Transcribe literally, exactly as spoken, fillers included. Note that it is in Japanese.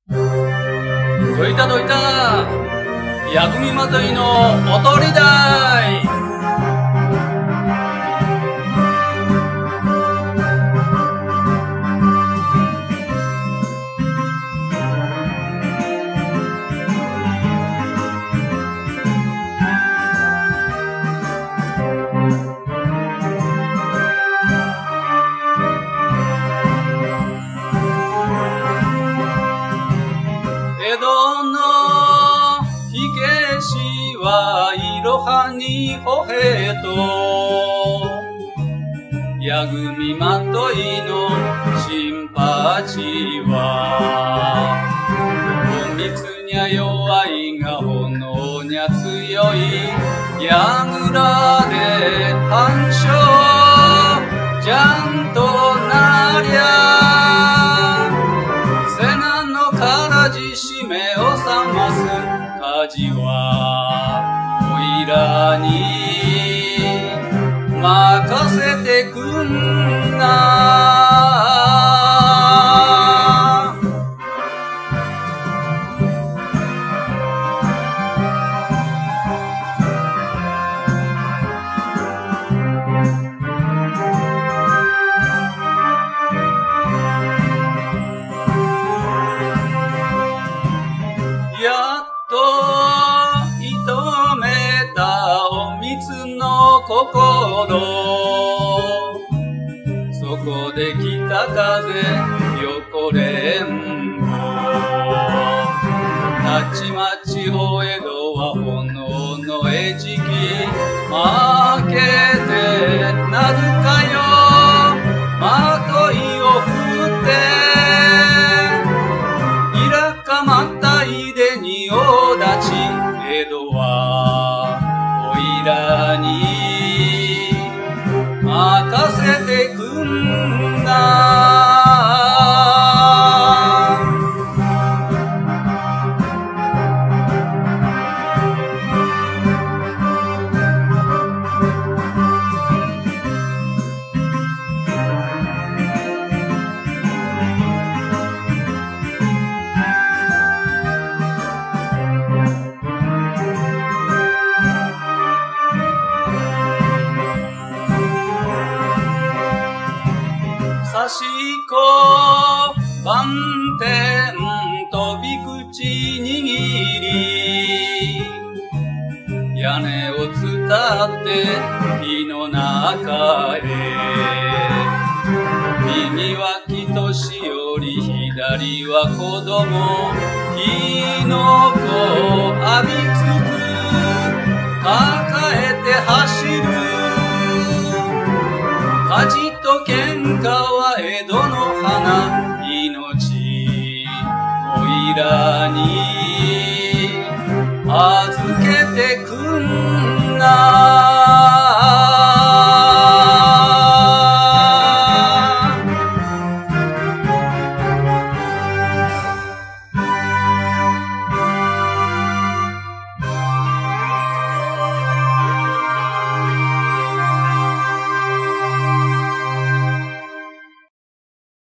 どいたどいた、薬味まといのおとりだい。江戸の火消しはいろはにほへと、矢組まといの新八は、おみつにゃ弱いが炎にゃ強い、やぐらで反証じゃんとなりゃ、瀬名のからじしめを覚ます火事はおいらに任せてくんな。やっと射止めたおみつの心、そこで北風横連合、たちまちお江戸は炎の餌食、負けてなるかよまといを振って、いらかまったいでにお立ち、江戸はおいらに任せてくんな。刺し子番天飛び口握り、屋根を伝って火の中へ、右は木年寄り左は子供、火の粉浴びつつ抱えて走る、火事と喧嘩は江戸の花、命おいらに預けてくんな。